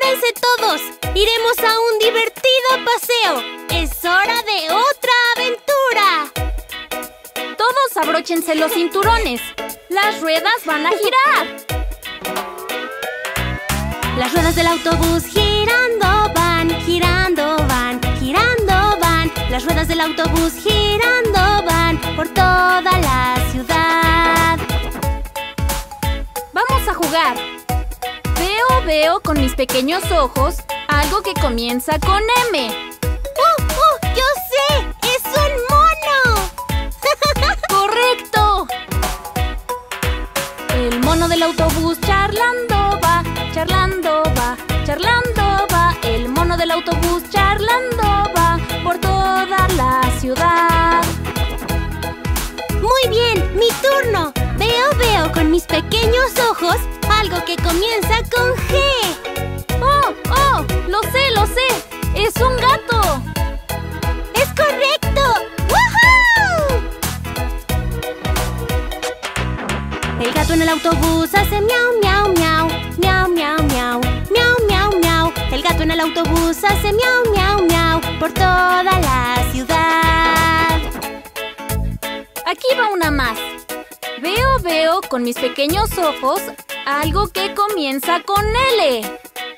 ¡Prepárense todos! ¡Iremos a un divertido paseo! ¡Es hora de otra aventura! Todos abróchense los cinturones. Las ruedas van a girar. Las ruedas del autobús girando van, girando van, girando van. Las ruedas del autobús girando van por toda la ciudad. Vamos a jugar. Veo con mis pequeños ojos algo que comienza con M. ¡Yo sé! ¡Es un mono! ¡Correcto! El mono del autobús charlando va, charlando va, charlando va. El mono del autobús charlando va por toda la ciudad. ¡Muy bien! ¡Mi turno! Veo con mis pequeños ojos algo que comienza con G. ¡Oh! ¡Lo sé! ¡Es un gato! ¡Es correcto! ¡Woohoo! El gato en el autobús hace miau, miau, miau, miau, miau, miau, miau, miau, miau. El gato en el autobús hace miau, miau, miau por toda la ciudad. Aquí va una más. Veo con mis pequeños ojos algo que comienza con L.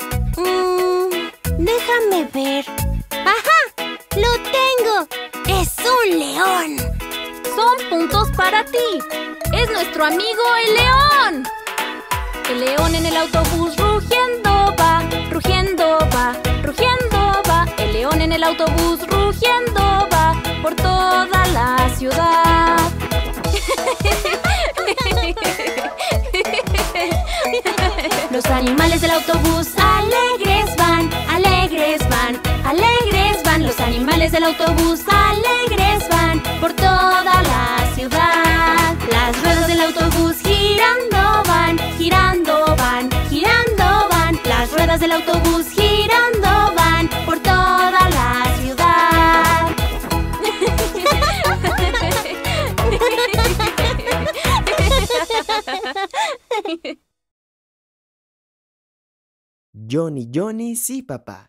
Déjame ver. ¡Ajá! ¡Lo tengo! ¡Es un león! Son puntos para ti. ¡Es nuestro amigo el león! El león en el autobús rugiendo va, rugiendo va, rugiendo va. El león en el autobús rugiendo va por toda la ciudad. Los animales del autobús alegres van, alegres van, alegres van. Los animales del autobús alegres van por toda la ciudad. Las ruedas del autobús girando van, girando van, girando van. Las ruedas del autobús girando van por toda la ciudad. Johnny, sí, papá.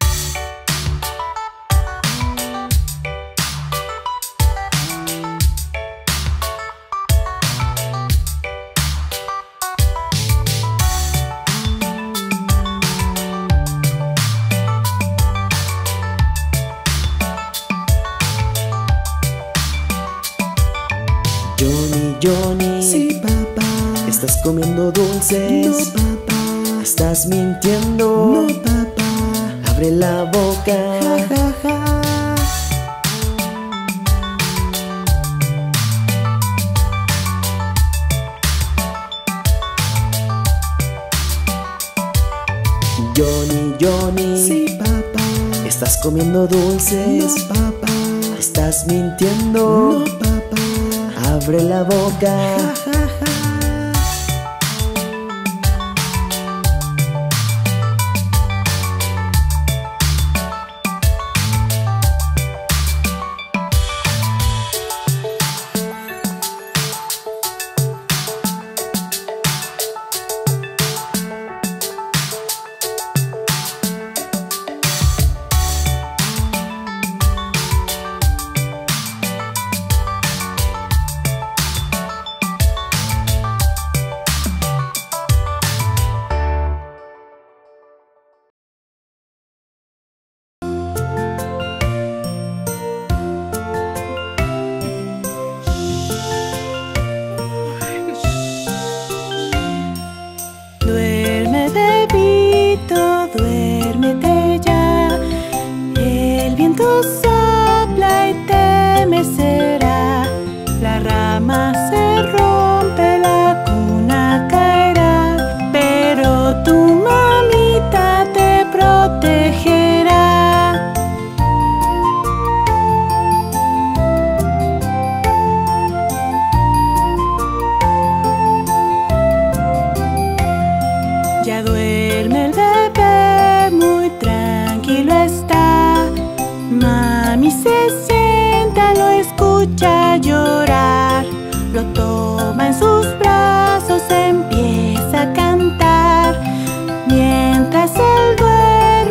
Johnny, sí, papá. ¿Estás comiendo dulces? No, papá. ¿Estás mintiendo? No, papá. Abre la boca. Ja, ja, ja. Johnny, sí, papá. ¿Estás comiendo dulces? No, papá. ¿Estás mintiendo? No, papá. Abre la boca. Ja, ja, ja. Duérmete, Vito, duérmete ya. El viento sopla y te mecerá. La rama se rompe, la cuna caerá, pero tu mamita te protegerá. Ya duerme el bebé, muy tranquilo está. Mami se sienta, lo escucha llorar. Lo toma en sus brazos, empieza a cantar. Mientras él duerme,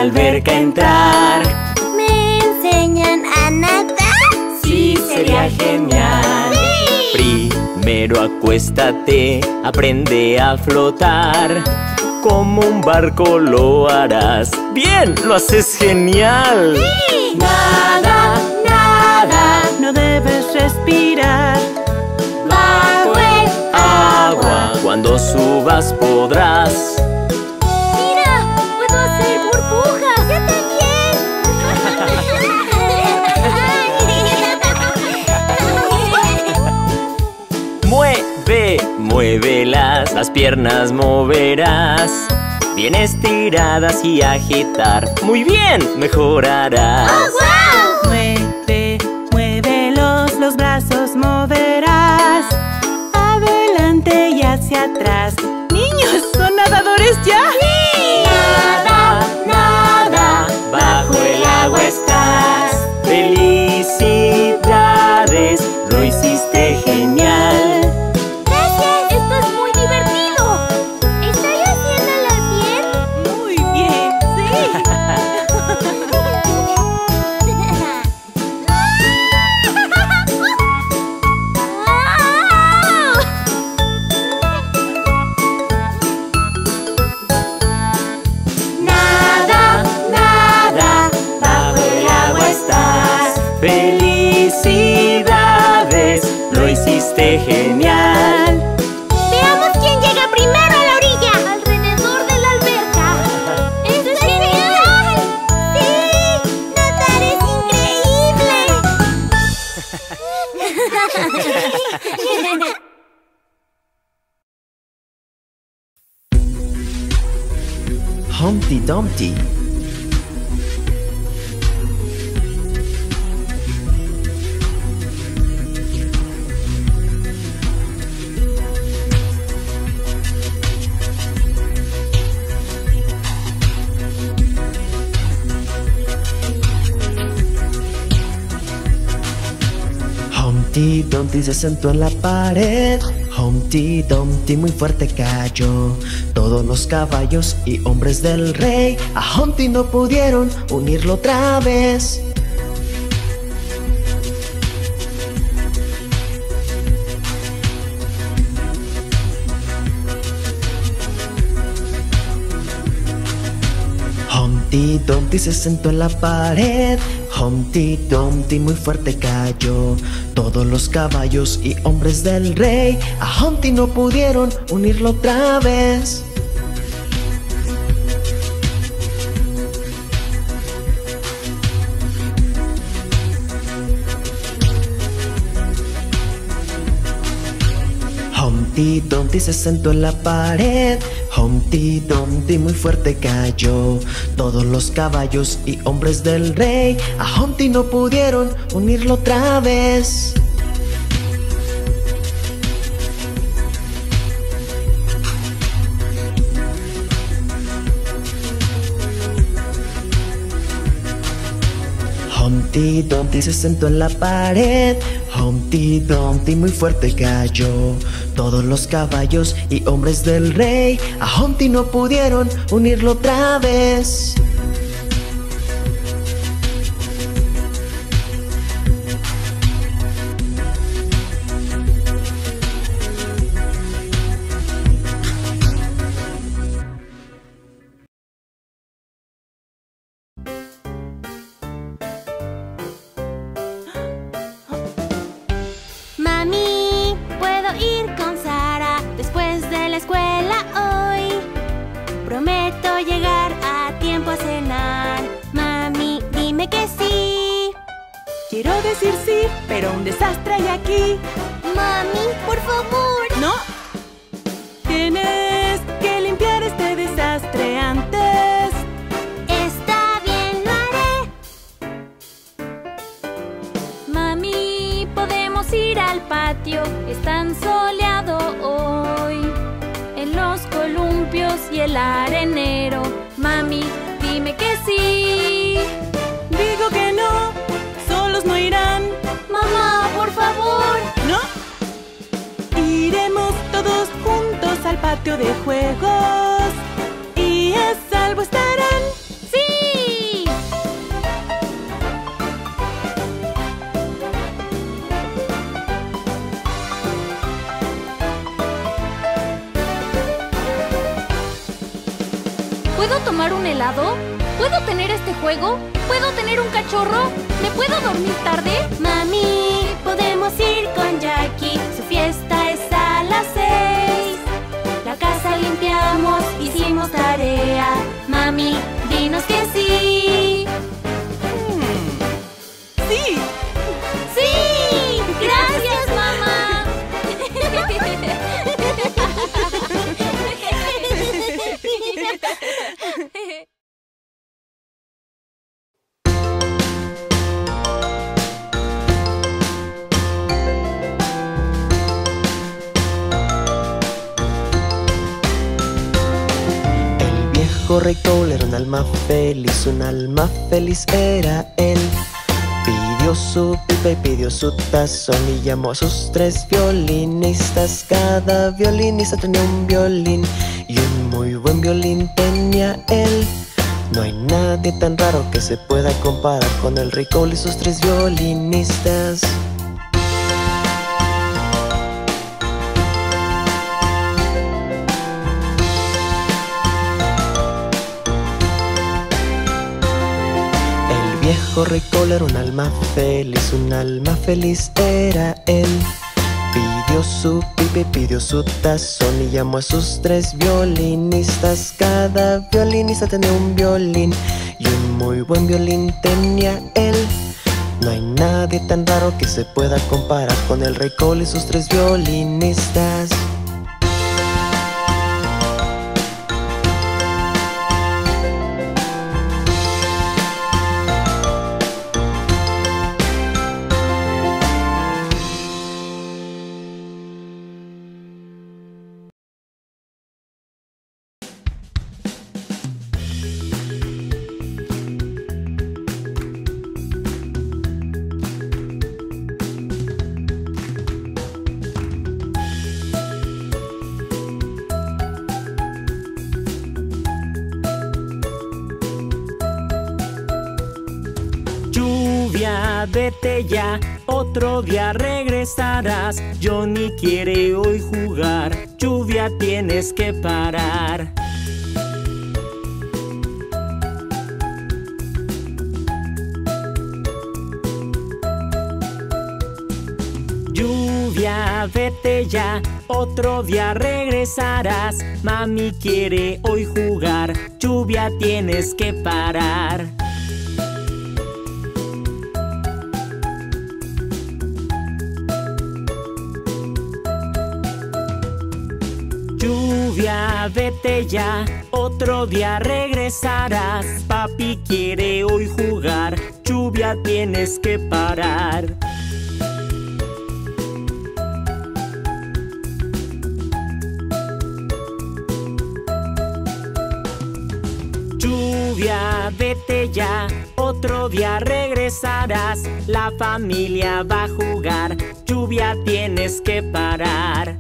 alberca entrar. ¿Me enseñan a nadar? Sí, sería genial. ¡Sí! Primero acuéstate, aprende a flotar. Como un barco lo harás. ¡Bien! ¡Lo haces genial! ¡Sí! Nada, nada, no debes respirar. Bajo el Agua, cuando subas podrás. ¡Mira! ¡Puedo hacer burbujas! ¡Yo también! Muévelas, las piernas moverás. Bien estiradas y agitar. ¡Muy bien! Mejorarás. ¡Oh, wow! Muévelos, los brazos moverás. Adelante y hacia atrás. ¡Niños, son nadadores ya! Nada, nada, bajo el agua estás. Felicidades, lo hiciste genial. ¡Gracias! ¡Esto es muy divertido! ¿Estoy haciéndolo bien? Muy bien, sí. Nada, nada, bajo el agua estás. Felicidades, lo hiciste genial. Veamos quién llega primero a la orilla. ¡Alrededor de la alberca! ¡Esto es genial! ¡Sí! ¡Nadar es increíble! Humpty Dumpty. Humpty Dumpty se sentó en la pared. Humpty Dumpty muy fuerte cayó. Todos los caballos y hombres del rey a Humpty no pudieron unirlo otra vez. Humpty Dumpty se sentó en la pared. Humpty Dumpty muy fuerte cayó. Todos los caballos y hombres del rey a Humpty no pudieron unirlo otra vez. Humpty Dumpty se sentó en la pared. Humpty Dumpty muy fuerte cayó. Todos los caballos y hombres del rey a Humpty no pudieron unirlo otra vez. Humpty Dumpty se sentó en la pared. Humpty Dumpty muy fuerte cayó. Todos los caballos y hombres del rey a Humpty no pudieron unirlo otra vez. Mami, ¿puedo ir con Sara después de la escuela hoy? Prometo llegar a tiempo a cenar. Mami, dime que sí. Quiero decir sí, pero un desastre hay aquí. Mami, por favor. ¿No? Tienes que limpiar este desastre antes. Está bien, lo haré. Mami, podemos ir al patio. Es tan soleado hoy. En los columpios y el arenero. Mami, dime que sí. Digo que no, solos no irán. Mamá, por favor. ¿No? Iremos todos juntos al patio de juegos y a salvo estarán. ¡Sí! ¿Puedo tomar un helado? ¿Puedo tener este juego? ¿Puedo tener un cachorro? ¿Me puedo dormir tarde? Mami, podemos ir con Jackie. Su fiesta es a las 6. La casa limpiamos, hicimos tarea. Mami, dinos que sí. ¡Sí! ¡Sí! ¡Gracias, mamá! El viejo rey Cole era un alma feliz era él. Pidió su pipa y pidió su tazón y llamó a sus 3 violinistas. Cada violinista tenía un violín y un muy buen violín tenía él. No hay nadie tan raro que se pueda comparar con el rey Cole y sus 3 violinistas. El viejo rey Cole era un alma feliz era él. Pidió su pipa y pidió su tazón y llamó a sus 3 violinistas. Cada violinista tenía un violín y un muy buen violín tenía él. No hay nadie tan raro que se pueda comparar con el rey Cole y sus 3 violinistas. Lluvia, vete ya, otro día regresarás. Johnny quiere hoy jugar, lluvia tienes que parar. Lluvia, vete ya, otro día regresarás. Mami quiere hoy jugar, lluvia tienes que parar. Lluvia, vete ya, otro día regresarás. Papi quiere hoy jugar, lluvia tienes que parar. Lluvia, vete ya, otro día regresarás. La familia va a jugar, lluvia tienes que parar.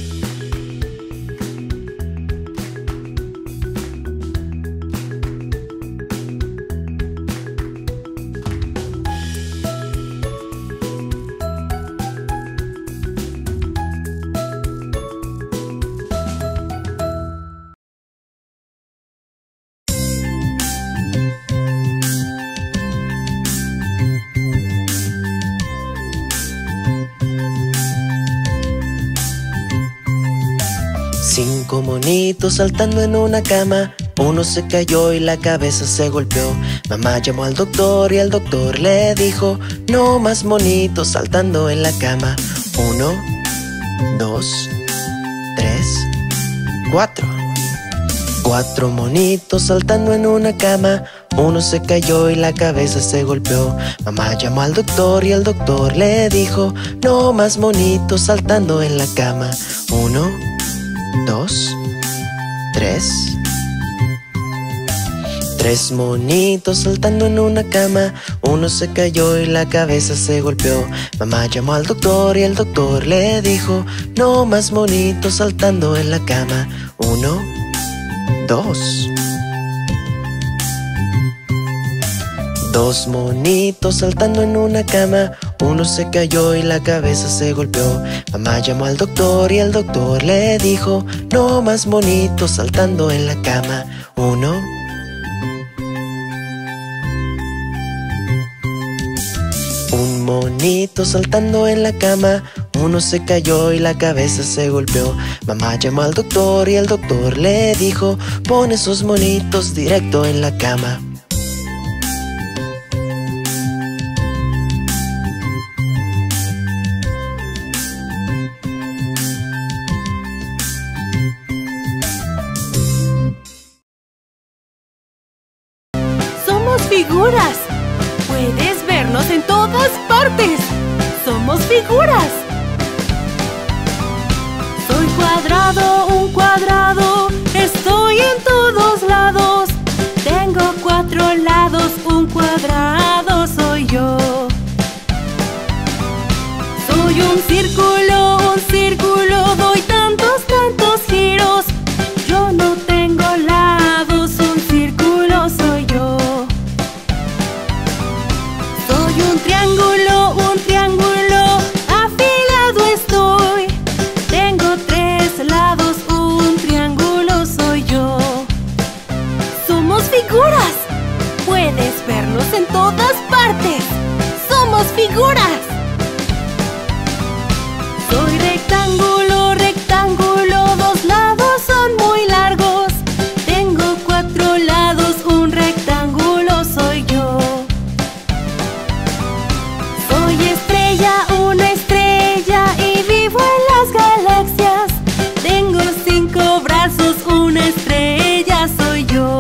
Cinco monitos saltando en una cama. Uno se cayó y la cabeza se golpeó. Mamá llamó al doctor y el doctor le dijo: no más monitos saltando en la cama. 1, 2, 3, 4. 4 monitos saltando en una cama. Uno se cayó y la cabeza se golpeó. Mamá llamó al doctor y el doctor le dijo: no más monitos saltando en la cama. 1, 2, 3. 3 monitos saltando en una cama. Uno se cayó y la cabeza se golpeó. Mamá llamó al doctor y el doctor le dijo: no más monitos saltando en la cama. 1, 2. 2 monitos saltando en una cama. Uno se cayó y la cabeza se golpeó. Mamá llamó al doctor y el doctor le dijo: no más monitos saltando en la cama. 1, monitos saltando en la cama. Uno se cayó y la cabeza se golpeó. Mamá llamó al doctor y el doctor le dijo: pon esos monitos directo en la cama. ¡Somos figuras! ¡Puedes vernos en todas partes! ¡Somos figuras! Soy cuadrado, un cuadrado, estoy en todos lados. Tengo 4 lados, un cuadrado soy yo. Soy un círculo, doy tantos, tantos giros. Yo no tengo lados, un círculo soy yo. Soy un triángulo, afilado estoy. Tengo 3 lados, un triángulo soy yo. ¡Somos figuras! Puedes vernos en todas partes. ¡Somos figuras! Soy rectángulo, 2 lados son muy largos. Tengo 4 lados, un rectángulo soy yo. Soy estrella, una estrella y vivo en las galaxias. Tengo 5 brazos, una estrella soy yo.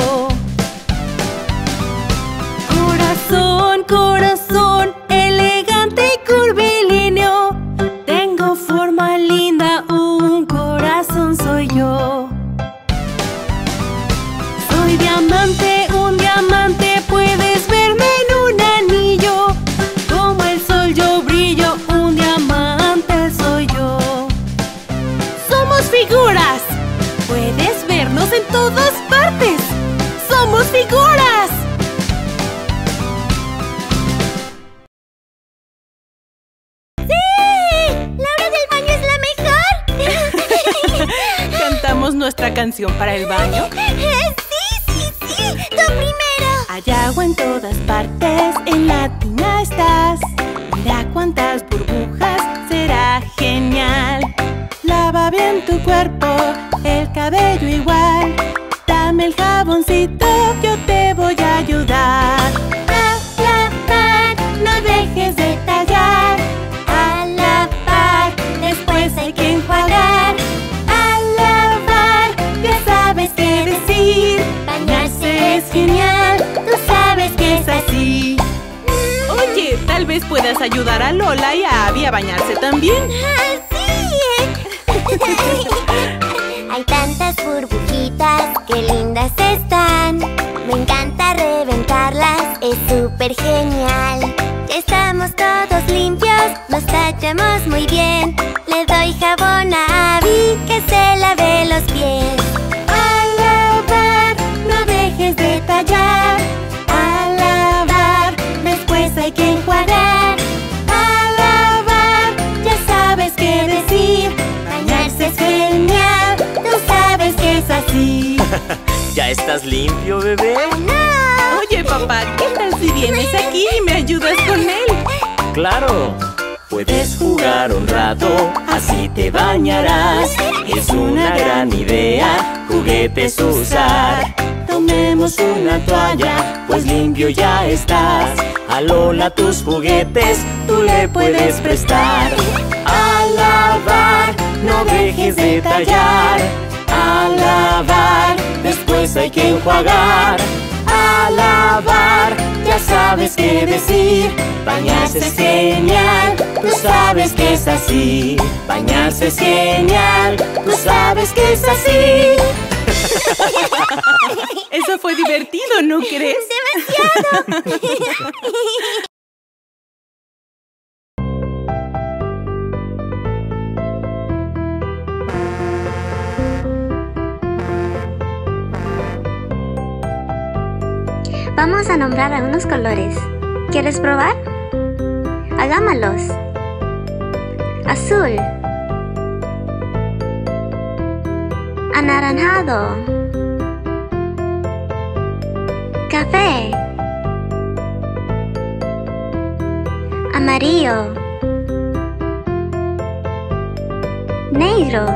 Corazón, elegante y curvilíneo. Tengo forma linda, un corazón soy yo. Soy diamante, un diamante, puedes verme en un anillo. Como el sol yo brillo, un diamante soy yo. ¡Somos figuras! Puedes vernos en todas partes. ¡Somos figuras! ¿Cantamos nuestra canción para el baño? ¡Sí! ¡Tú primero! Hay agua en todas partes, en la tina estás. Mira cuántas burbujas, será genial. Lava bien tu cuerpo, el cabello igual. Dame el jaboncito, yo te voy a ayudar. Lavar, no dejes de tallar. A lavar, después hay que enjuagar. A lavar, ya sabes qué decir. Bañarse es genial, tú sabes que es así. Oye, tal vez puedas ayudar a Lola y a Abby a bañarse también. Hay tantas burbujitas, qué lindas están. Me encanta reventarlas, es súper genial. Ya estamos todos limpios, nos tachamos muy bien. Le doy jabón a Abby, que se lave los pies. A lavar, no dejes de tallar. A lavar, después hay que enjuagar. A lavar, ya sabes qué decir. Bañarse es genial, tú sabes que es así. ¿Ya estás limpio, bebé? Oye, papá, ¿qué tal si vienes aquí y me ayudas con él? ¡Claro! Puedes jugar un rato, así te bañarás. Es una gran idea, juguetes usar. Tomemos una toalla, pues limpio ya estás. A Lola tus juguetes, tú le puedes prestar. A lavar, no dejes de tallar. A lavar, después hay que enjuagar. A lavar, ya sabes qué decir. Bañarse es genial, tú sabes que es así. Bañarse es genial, tú sabes que es así. Eso fue divertido, ¿no crees? ¡Demasiado! Vamos a nombrar algunos colores. ¿Quieres probar? Hagámoslos. Azul, anaranjado, café, Amarillo. Negro.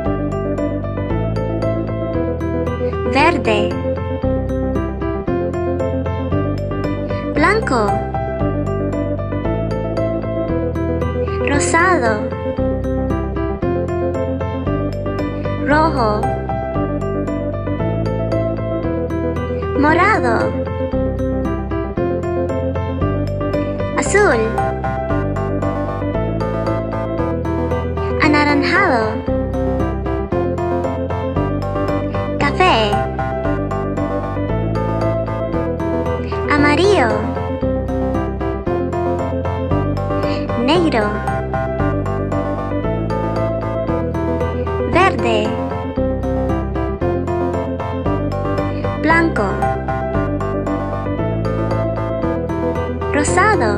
Verde. Blanco. Rosado. Rojo. Morado. Azul. Anaranjado. Café. Amarillo. Negro. Verde. Blanco. Rosado.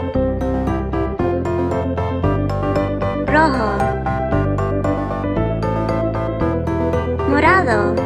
Rojo. Morado.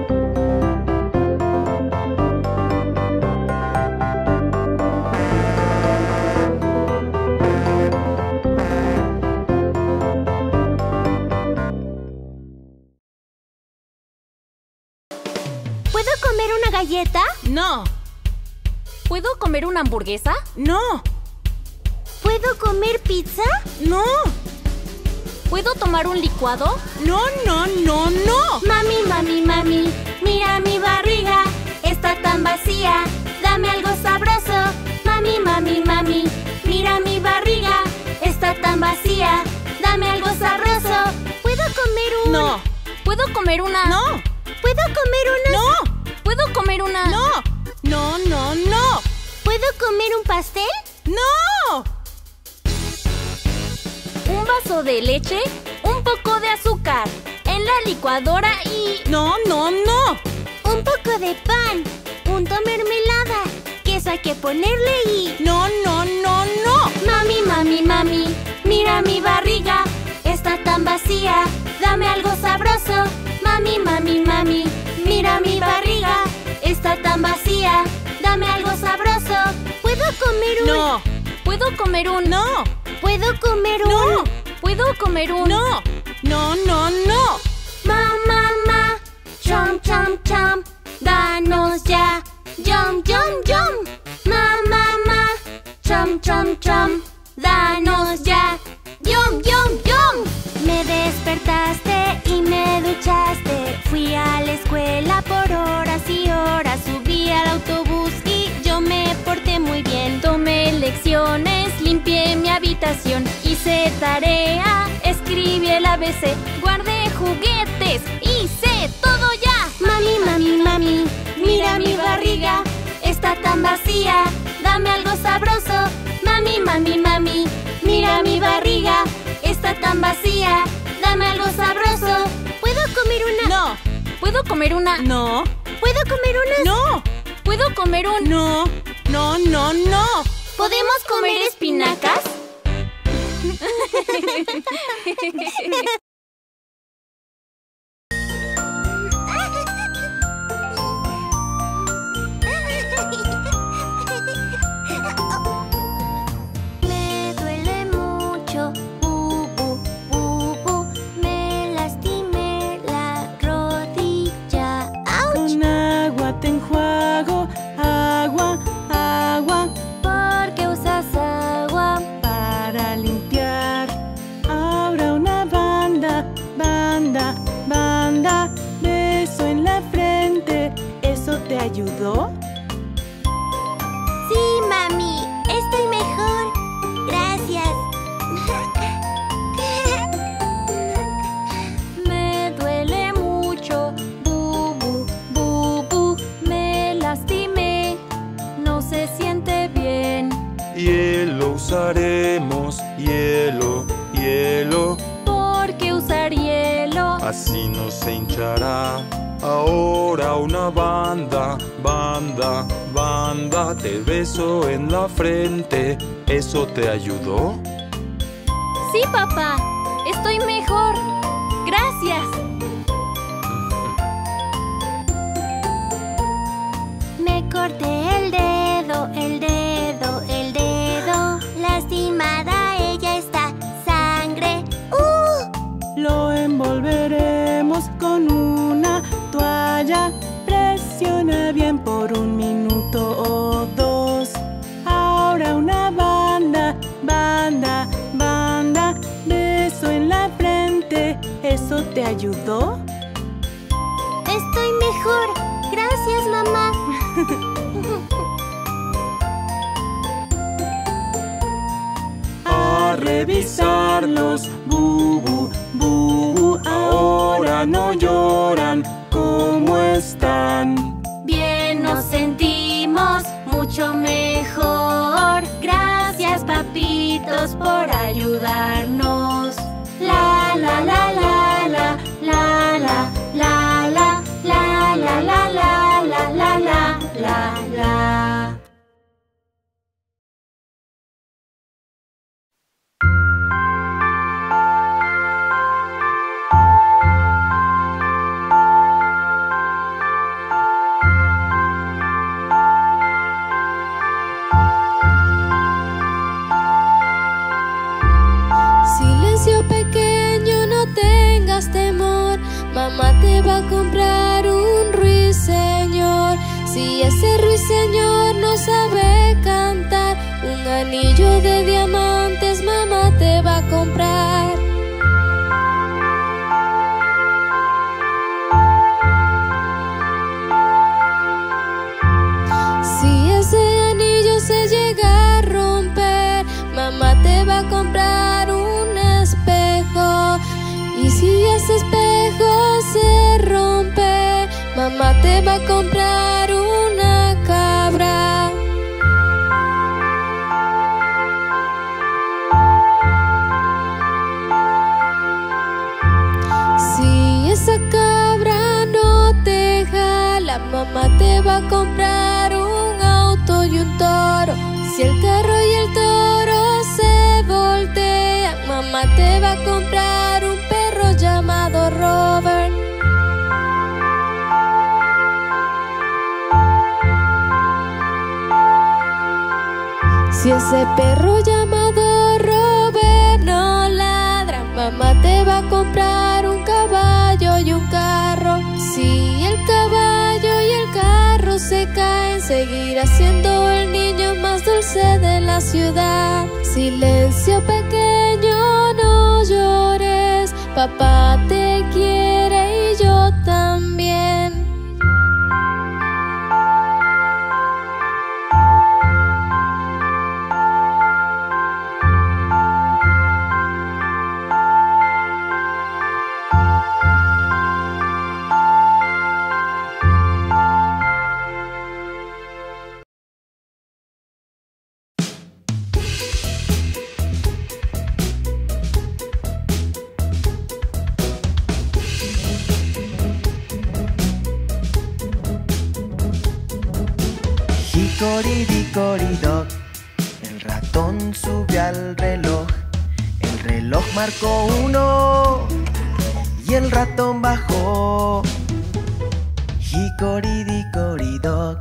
¿Puedo comer una galleta? No. ¿Puedo comer una hamburguesa? No. ¿Puedo comer pizza? No. ¿Puedo tomar un licuado? No, no, no, no. Mami, mami, mami, mira mi barriga, está tan vacía, dame algo sabroso. Mami, mami, mami, mira mi barriga, está tan vacía, dame algo sabroso. ¿Puedo comer un...? No. ¿Puedo comer una...? No. ¿Puedo comer una...? No. ¿Puedo comer una...? No. No, no, no. ¿Puedo comer un pastel? No. Un vaso de leche, un poco de azúcar, en la licuadora y... No, no, no. Un poco de pan, punto mermelada, queso hay que ponerle y... No, no, no, no. Mami, mami, mami, mira mi barriga, está tan vacía, dame algo sabroso. Mami, mami, mami, mira mi barriga, está tan vacía, dame algo sabroso. ¿Puedo comer un...? No. ¿Puedo comer un...? No. ¿Puedo comer un...? No. ¿Puedo comer un...? No. No, no, no. Mamá, chom, chom, chom, danos ya, yum, yum, yum. Mamá, chom, chom, chom, danos ya, yum, yum, yum. Me despertaste y me duchaste, fui a la escuela por horas y horas, subí al autobús y yo me porté muy bien. Tomé lecciones, limpié mi habitación, hice tarea, escribí el ABC, guardé juguetes, hice todo ya. Mami, mami, mami, mira mi barriga, está tan vacía, dame algo sabroso. Mami, mami, mami, mira mi barriga, está tan vacía, dame algo sabroso. ¿Puedo comer una...? No. ¿Puedo comer una...? No. ¿Puedo comer una...? No. ¿Puedo comer un...? No. No, no, no. ¿Podemos comer espinacas? Me duele mucho, bu, bu, me lastimé la rodilla. ¡Auch! Con agua te enjuago, agua, agua, ¿Por qué usas agua? para limpiar. Ahora una banda, banda, banda, beso en la frente. ¿Eso te ayudó? Sí, mami, estoy mejor. Gracias. Me duele mucho, bu, me lastimé, no se siente bien. Hielo usaremos, hielo, hielo, ¿Por qué usar hielo? así no se hinchará. Ahora una banda, banda, banda, te beso en la frente. ¿Eso te ayudó? Sí, papá, estoy mejor. Gracias. Me corté el dedo, lastimado. eso te ayudó? Estoy mejor. Gracias, mamá. A revisarlos, bubu, bubu. Ahora no lloran, ¿cómo están? Bien nos sentimos, mucho mejor. Gracias, papitos, por ayudarnos. La la la la la la la la la la la la la la la la la. Silencio pequeño, no tengas temor. Mamá te va a comprar un ruiseñor. Si ese ruiseñor no sabe cantar, un anillo de diamantes mamá te va a comprar. Si ese anillo se llega a romper, mamá te va a comprar un espejo. Y si ese espejo se rompe, mamá te va a comprar una cabra. Si esa cabra no te jala, mamá te va a comprar un auto y un toro. Si el carro y el toro se voltean, mamá te va a comprar un perro llamado Robert. Si ese perro llamado Robert no ladra, mamá te va a comprar un caballo y un carro. Si el caballo y el carro se caen, seguirá siendo el niño más dulce de la ciudad. Silencio pequeño, no llores, papá te quiere y yo también. Hickory-dickory-dock, el ratón subió al reloj. El reloj marcó 1 y el ratón bajó. Hickory-dickory-dock.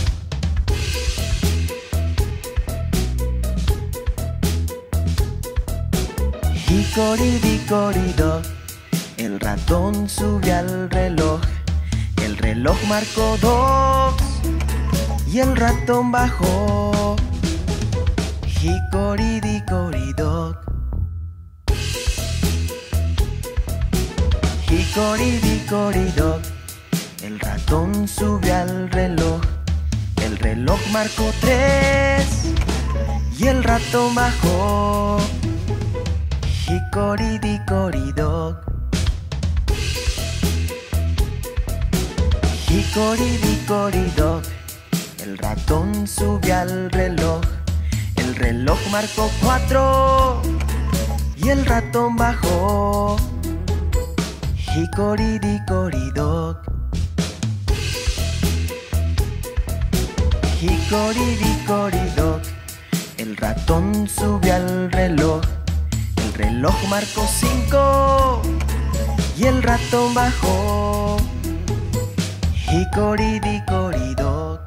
Hickory-dickory-dock, el ratón subió al reloj. El reloj marcó 2 y el ratón bajó. Hickory-dickory-dock. Hickory-dickory-dock, el ratón subió al reloj. El reloj marcó 3 y el ratón bajó. Hickory-dickory-dock. Hickory-dickory-dock, el ratón subió al reloj. El reloj marcó 4 y el ratón bajó. Hickory-dickory-dock. Hickory-dickory-dock, el ratón subió al reloj. El reloj marcó 5 y el ratón bajó. Hickory-dickory-dock.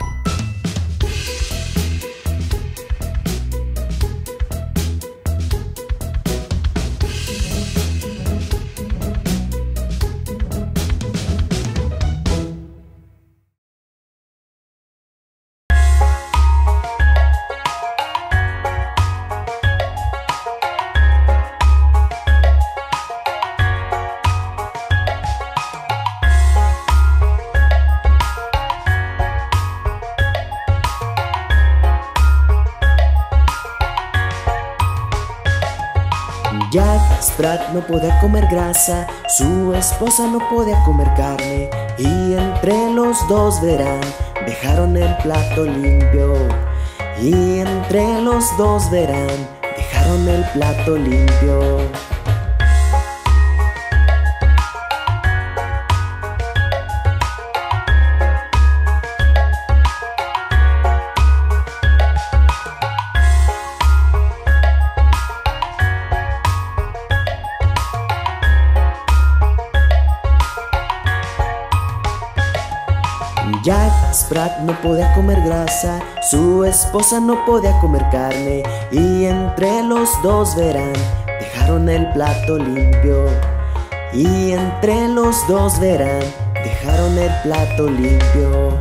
Jack Sprat no podía comer grasa, su esposa no podía comer carne, y entre los dos verán, dejaron el plato limpio. Y entre los dos verán, dejaron el plato limpio. Jack Sprat no podía comer grasa, su esposa no podía comer carne, y entre los dos verán, dejaron el plato limpio. Y entre los dos verán, dejaron el plato limpio.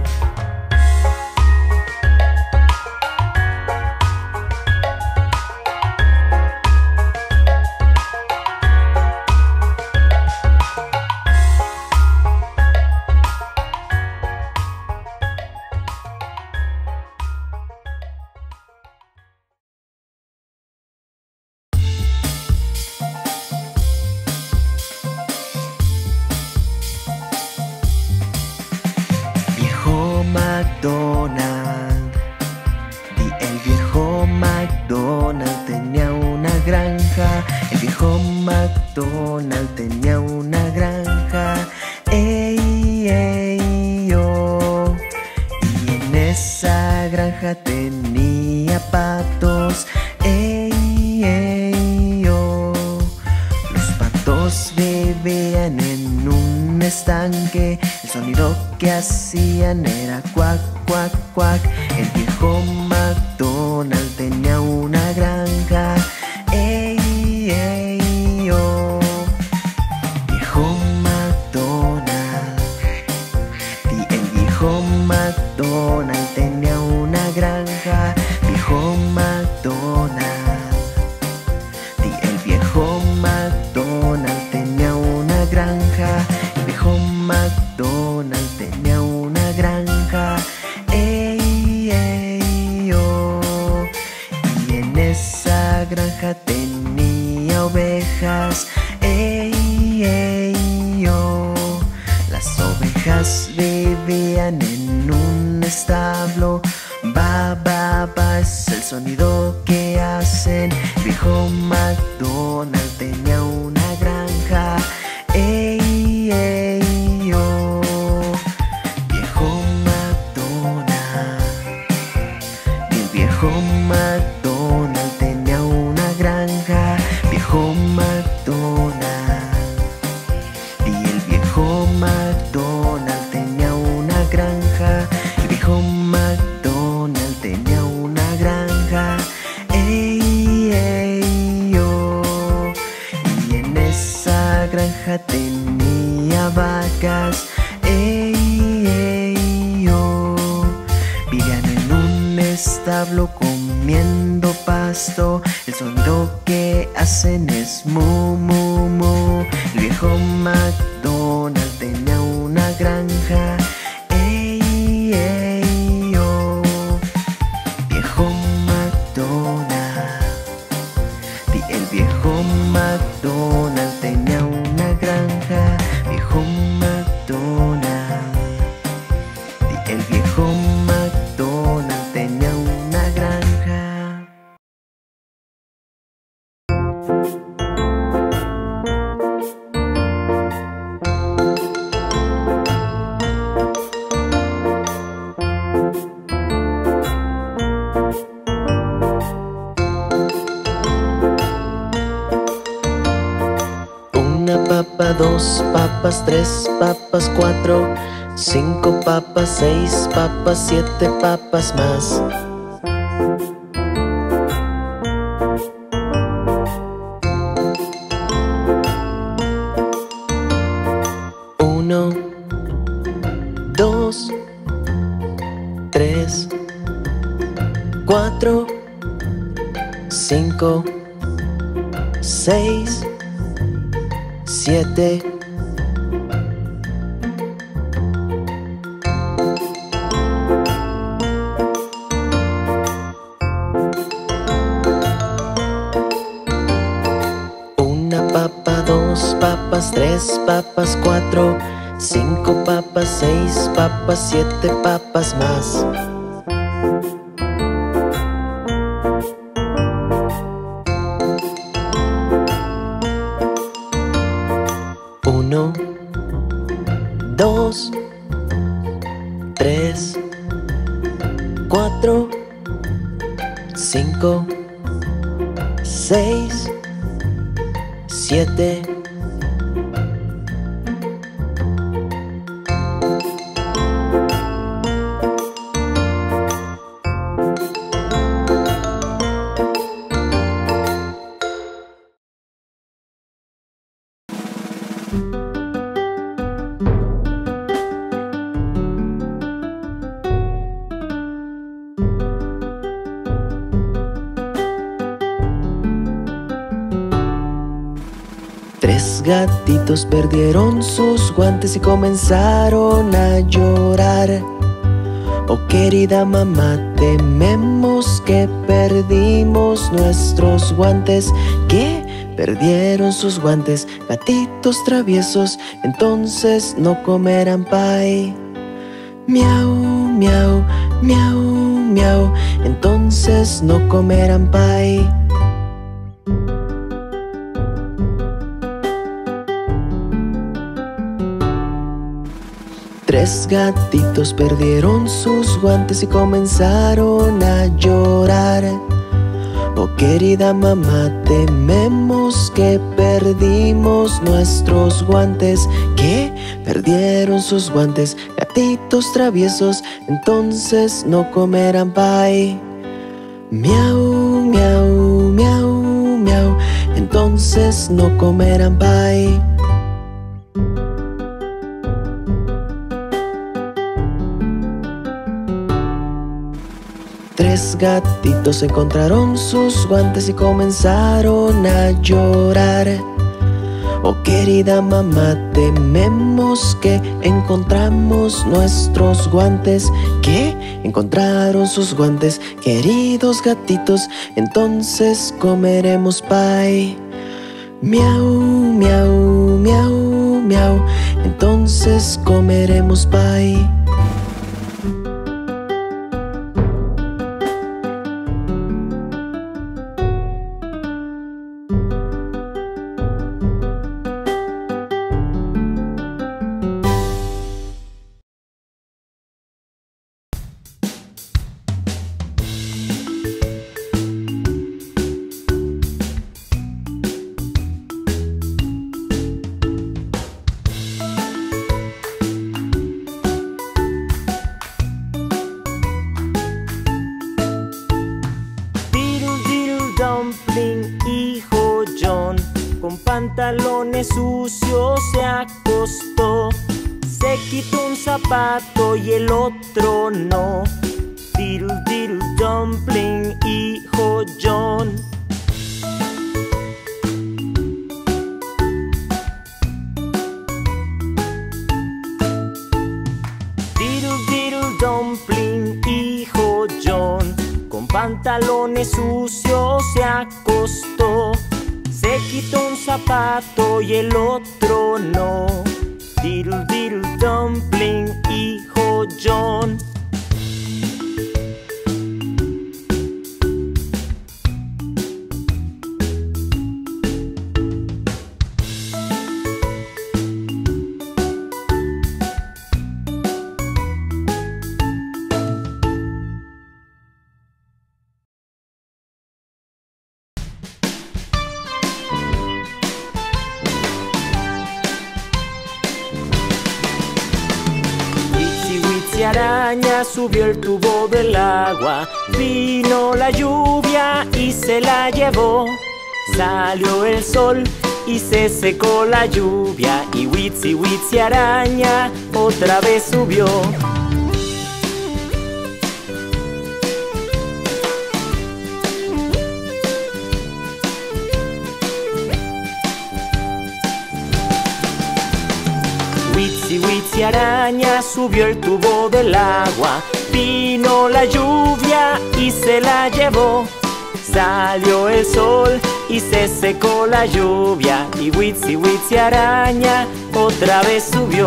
McDonald. Y el viejo McDonald tenía una granja. El viejo McDonald tenía una granja. Ey, ey, oh. Y en esa granja tenía patos. Ey, ey, oh. Los patos vivían en un estanque. El sonido que hacían era cuac, cuac, cuac. El viejo McDonald tenía una granja. Ey, ey, oh. Viejo McDonald. Y el viejo McDonald tenía una granja. Viejo McDonald. Y el viejo McDonald tenía una granja. El viejo McDonald tenía una granja. Ey, ey, oh. Y en esa granja tenía ovejas. Ey, ey, oh. Las ovejas vivían en un establo. Ba, ba, ba es el sonido que hacen. Viejo McDonald tenía una granja. Ey, ey, oh. Viejo McDonald. Y el viejo McDonald tenía una granja. Viejo McDonald. Y el viejo McDonald tenía una granja. El viejo McDonald tenía una granja. Ey, ey, oh. Y en esa granja tenía vacas. Ey, ey, oh. Vivían en un establo comiendo pasto. El sonido que hacen es mu, mu, mu. El viejo McDonald tenía una granja. Ey, ey, oh. Viejo McDonald. Y el viejo McDonald tenía una granja. Viejo McDonald. Y el viejo McDonald tenía una granja. Una papa, dos papas, tres papas, cuatro, cinco papas, seis papas, siete papas más. Uno, dos, tres, cuatro, cinco, seis, siete. Una papa, 2 papas, 3 papas, 4, 5 papas, 6 papas, 7 papas más. 1, 2, 3, 4, 5, 6, 7. Tres gatitos perdieron sus guantes y comenzaron a llorar. Oh querida mamá, tememos que perdimos nuestros guantes. ¿Qué? Perdieron sus guantes, gatitos traviesos, entonces no comerán pie. Miau, miau, miau, miau, entonces no comerán pie. Tres gatitos perdieron sus guantes y comenzaron a llorar. Oh querida mamá, tememos que perdimos nuestros guantes. ¿Qué? Perdieron sus guantes, gatitos traviesos, entonces no comerán pie. Miau, miau, miau, miau, entonces no comerán pie. Tres gatitos encontraron sus guantes y comenzaron a llorar. Oh querida mamá, tememos que encontramos nuestros guantes. ¿Qué? Encontraron sus guantes, queridos gatitos, entonces comeremos pie. Miau, miau, miau, miau, entonces comeremos pie. Hijo John, con pantalones sucios se acostó. Se quitó un zapato y el otro no. Diddle diddle dumpling, hijo John. Diddle diddle dumpling, hijo John, con pantalones sucios se acostó. Se quitó un zapato y el otro no. Diddle diddle dumpling, hijo John. Araña subió el tubo del agua, vino la lluvia y se la llevó. Salió el sol y se secó la lluvia, y Witsi Witsi Araña otra vez subió. Witsi Witsi Araña subió el tubo del agua, vino la lluvia y se la llevó. Salió el sol y se secó la lluvia, y Witsi Witsi araña otra vez subió.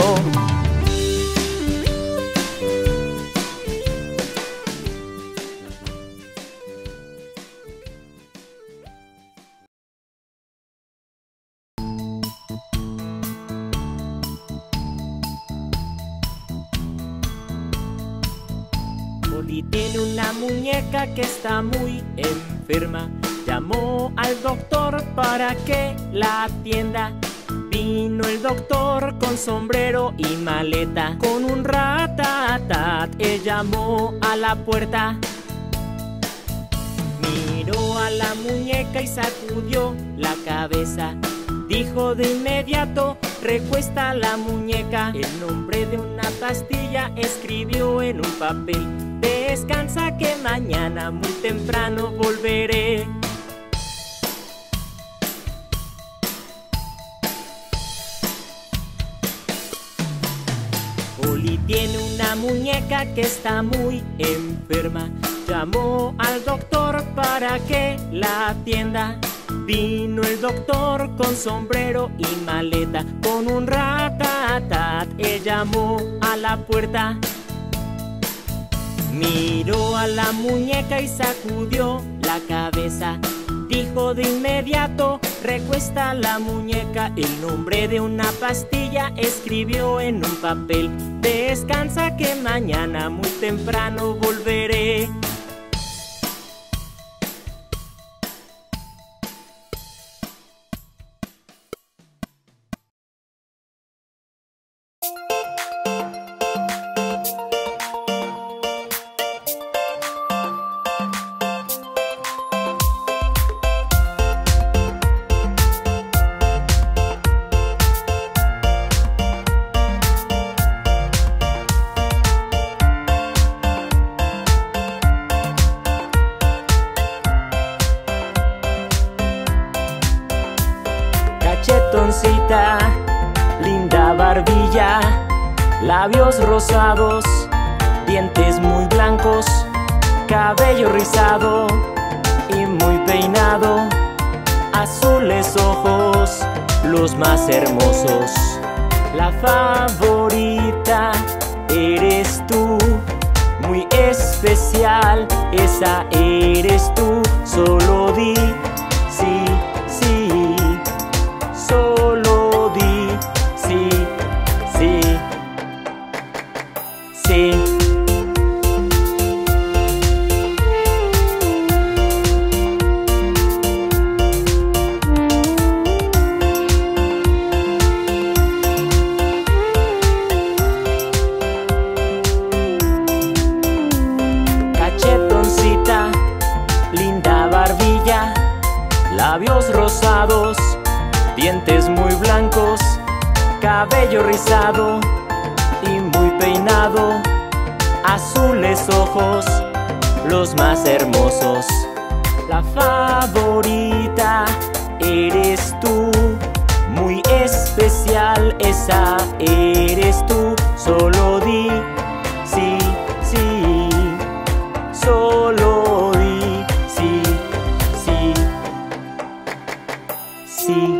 Polly tiene una muñeca que está muy enferma. Llamó al doctor para que la atienda. Vino el doctor con sombrero y maleta. Con un ratatat él llamó a la puerta. Miró a la muñeca y sacudió la cabeza. Dijo de inmediato: recuesta la muñeca. El nombre de una pastilla escribió en un papel. Descansa que mañana muy temprano volveré. Polly tiene una muñeca que está muy enferma. Llamó al doctor para que la atienda. Vino el doctor con sombrero y maleta. Con un ratatat él llamó a la puerta. Miró a la muñeca y sacudió la cabeza. Dijo de inmediato: recuesta la muñeca. El nombre de una pastilla escribió en un papel. Descansa que mañana muy temprano volveré. Cachetoncita, linda barbilla, labios rosados, dientes muy blancos, cabello rizado y muy peinado, azules ojos, los más hermosos. La favorita eres tú, muy especial, esa eres tú. Solo di sí, sí. Solo di sí, sí, sí. Cachetoncita, linda barbilla, labios rosados, dientes muy blancos, cabello rizado y muy peinado, azules ojos, los más hermosos. La favorita eres tú, muy especial, esa eres tú. Solo di sí, sí. Solo di sí, sí, sí.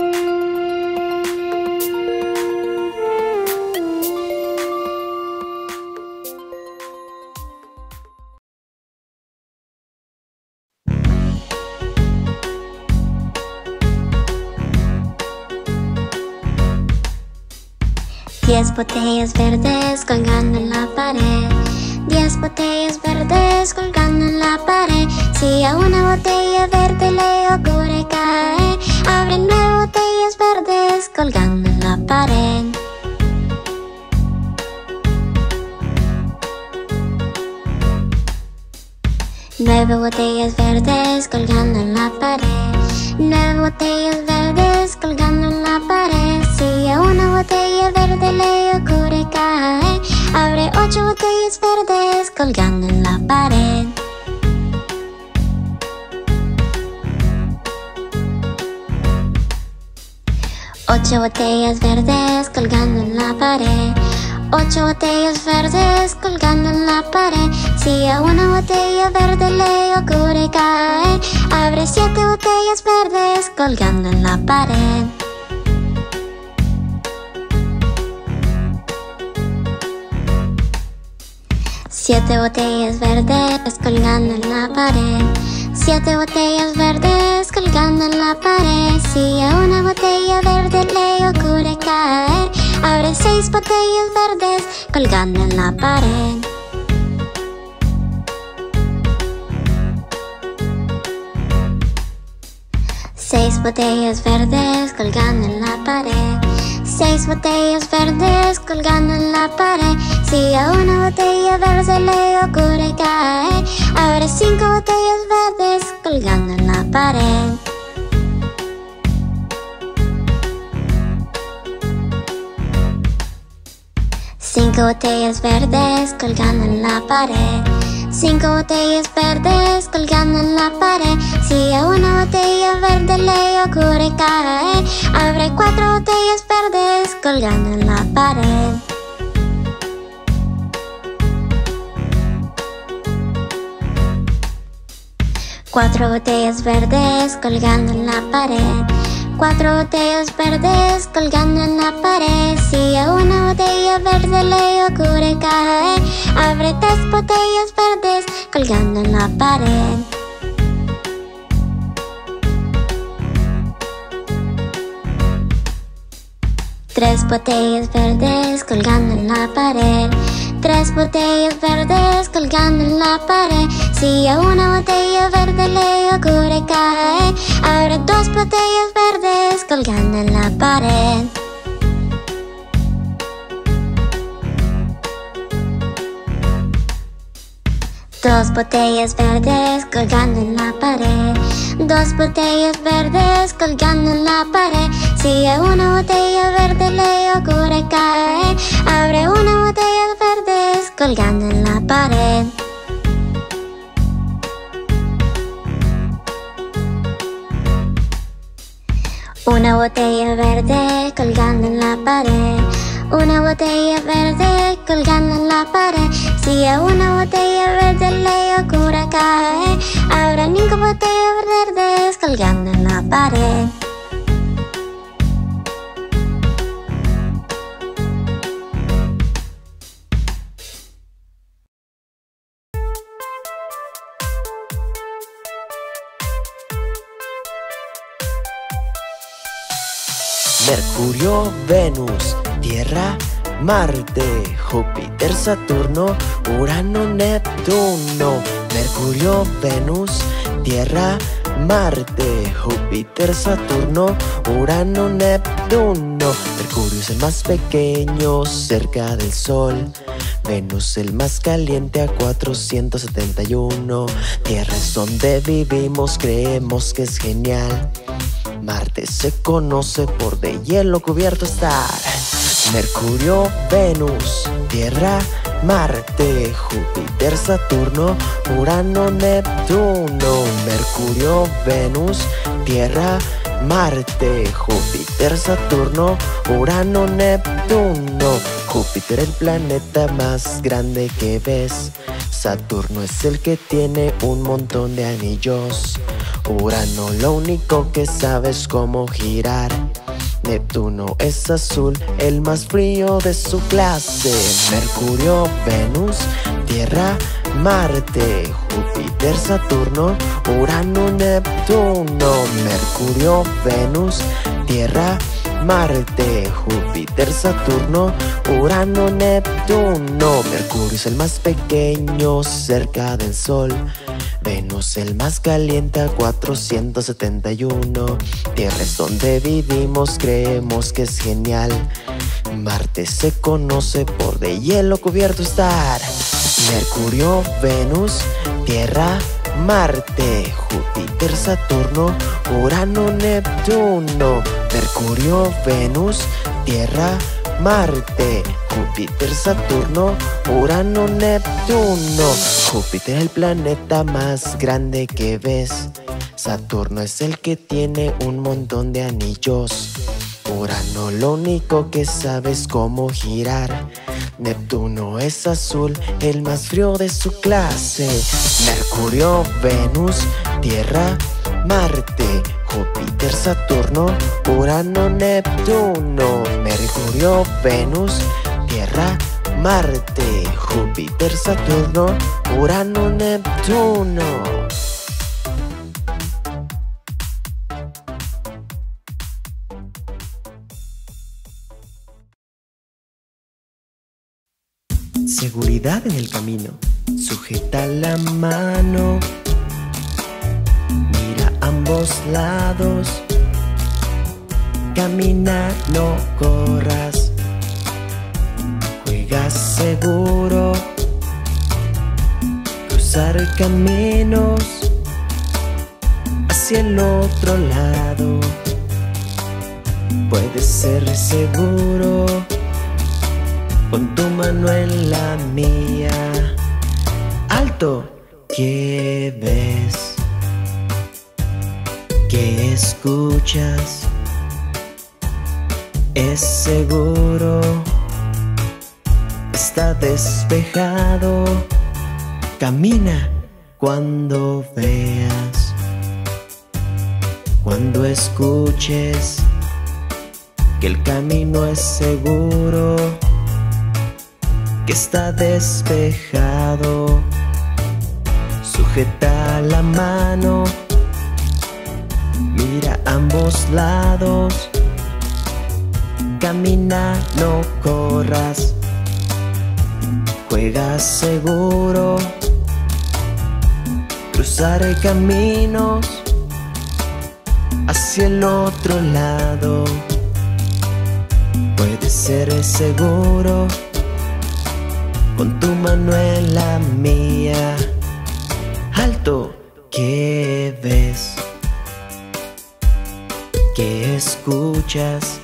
Diez botellas verdes colgando en la pared. 10 botellas verdes colgando en la pared. Si a una botella verde le ocurre caer, abre 9 botellas verdes colgando en la pared. Nueve botellas verdes colgando en la pared. 9 botellas verdes colgando en la pared. Si a una botella verde le ocurre caer, abre 8 botellas verdes colgando en la pared. Ocho botellas verdes colgando en la pared. 8 botellas verdes colgando en la pared. Si a una botella verde le ocurre caer, abre 7 botellas verdes colgando en la pared. Siete botellas verdes colgando en la pared. 7 botellas verdes colgando en la pared. Si a una botella verde le ocurre caer, abre 6 botellas verdes colgando en la pared. Seis botellas verdes colgando en la pared. 6 botellas verdes colgando en la pared. Si a una botella verde le ocurre caer, abre 5 botellas verdes colgando en la pared. Cinco botellas verdes colgando en la pared. 5 botellas verdes colgando en la pared. Si a una botella verde le ocurre caer, abre 4 botellas verdes colgando en la pared. Cuatro botellas verdes colgando en la pared. 4 botellas verdes colgando en la pared. Si a una botella verde le ocurre caer, abre 3 botellas verdes colgando en la pared. Tres botellas verdes colgando en la pared. 3 botellas verdes colgando en la pared. Si a una botella verde le ocurre caer, abre 2 botellas verdes colgando en la pared. Dos botellas verdes colgando en la pared. 2 botellas verdes colgando en la pared. Si a una botella verde le ocurre caer, abre 1 botella verdes colgando en la pared. Una botella verde colgando en la pared. 1 botella verde colgando en la pared. Si a una botella verde le ocurre caer, habrá 5 botellas verdes colgando en la pared. Mercurio, Venus, Tierra, Marte, Júpiter, Saturno, Urano, Neptuno. Mercurio, Venus, Tierra, Marte, Júpiter, Saturno, Urano, Neptuno. Mercurio es el más pequeño cerca del Sol. Venus el más caliente a 471. Tierra es donde vivimos, creemos que es genial. Marte se conoce por de hielo cubierto estar. Mercurio, Venus, Tierra, Marte, Júpiter, Saturno, Urano, Neptuno. Mercurio, Venus, Tierra, Marte, Júpiter, Saturno, Urano, Neptuno. Júpiter el planeta más grande que ves. Saturno es el que tiene un montón de anillos. Urano lo único que sabe es cómo girar. Neptuno es azul, el más frío de su clase. Mercurio, Venus, Tierra, Marte, Júpiter, Saturno, Urano, Neptuno. Mercurio, Venus, Tierra, Marte, Júpiter, Saturno, Urano, Neptuno. Mercurio es el más pequeño cerca del Sol. Venus el más caliente a 471. Tierra es donde vivimos, creemos que es genial. Marte se conoce por de hielo cubierto estar. Mercurio, Venus, Tierra, Marte, Júpiter, Saturno, Urano, Neptuno. Mercurio, Venus, Tierra, Marte, Júpiter, Saturno, Urano, Neptuno. Júpiter el planeta más grande que ves. Saturno es el que tiene un montón de anillos. Urano lo único que sabe es cómo girar. Neptuno es azul, el más frío de su clase. Mercurio, Venus, Tierra, Marte, Júpiter, Saturno, Urano, Neptuno. Mercurio, Venus, Tierra, Marte, Júpiter, Saturno, Urano, Neptuno. Seguridad en el camino. Sujeta la mano. Mira a ambos lados. Camina, no corras. Juega seguro. Cruzar caminos hacia el otro lado. Puedes ser seguro. Pon tu mano en la mía. ¡Alto! ¿Qué ves? ¿Qué escuchas? Es seguro. Está despejado. Camina cuando veas. Cuando escuches que el camino es seguro, que está despejado. Sujeta la mano. Mira a ambos lados. Camina, no corras. Juega seguro. Cruzar caminos hacia el otro lado. Puedes ser seguro. Pon tu mano en la mía. ¡Alto! ¿Qué ves? ¿Qué escuchas?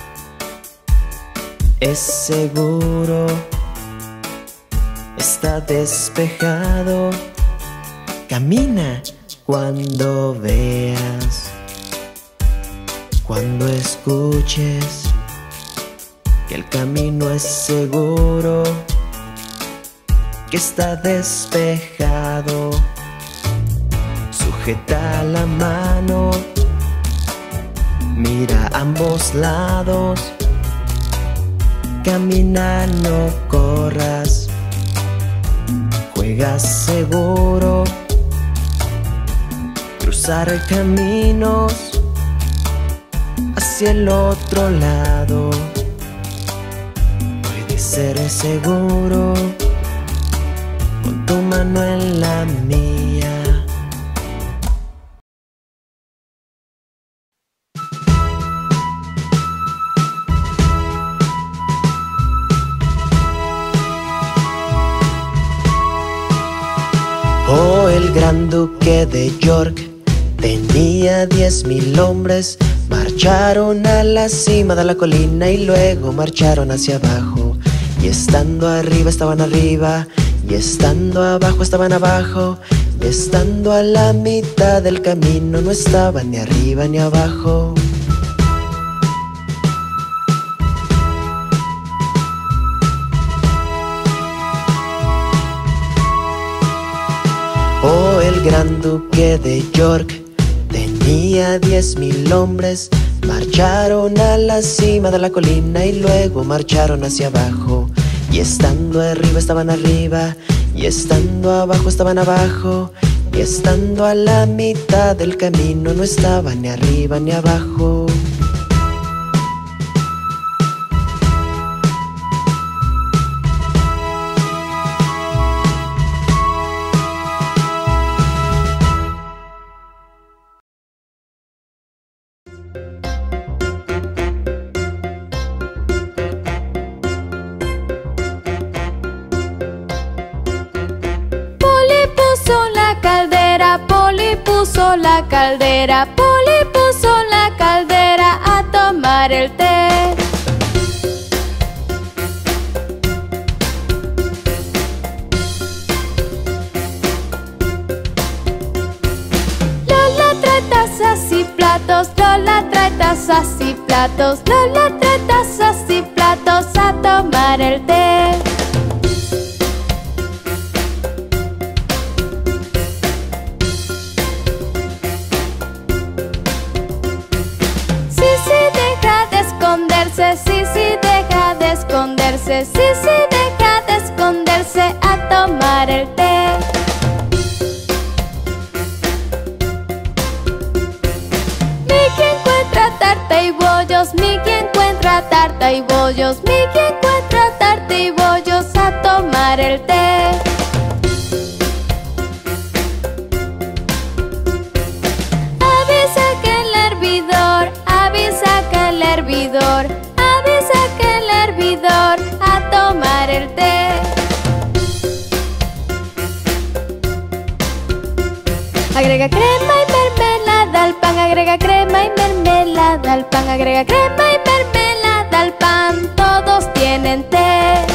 Es seguro. Está despejado. Camina cuando veas. Cuando escuches que el camino es seguro, que está despejado. Sujeta la mano. Mira a ambos lados. Camina, no corras. Juega seguro. Cruzar caminos hacia el otro lado. Puedes ser seguro. Pon tu mano en la mía. Oh, el gran duque de York tenía 10.000 hombres. Marcharon a la cima de la colina y luego marcharon hacia abajo. Y estando arriba estaban arriba, y estando abajo estaban abajo, y estando a la mitad del camino no estaban ni arriba ni abajo. Oh, el gran duque de York tenía 10.000 hombres. Marcharon a la cima de la colina y luego marcharon hacia abajo. Y estando arriba estaban arriba, y estando abajo estaban abajo, y estando a la mitad del camino no estaban ni arriba ni abajo. Puso la caldera, Polly puso la caldera a tomar el té. Lola trae tazas y platos, Lola trae tazas y platos, Lola trae tazas y platos a tomar el té. esconderse, sí, sí, deja de esconderse, sí, sí, deja de esconderse a tomar el té. Mickey encuentra tarta y bollos, Mickey encuentra tarta y bollos, Mickey encuentra tarta y bollos a tomar el té. Avisa que el hervidor, avisa que el hervidor, avisa que el hervidor a tomar el té. Agrega crema y mermelada al pan, agrega crema y mermelada al pan, agrega crema y mermelada al pan, todos tienen té.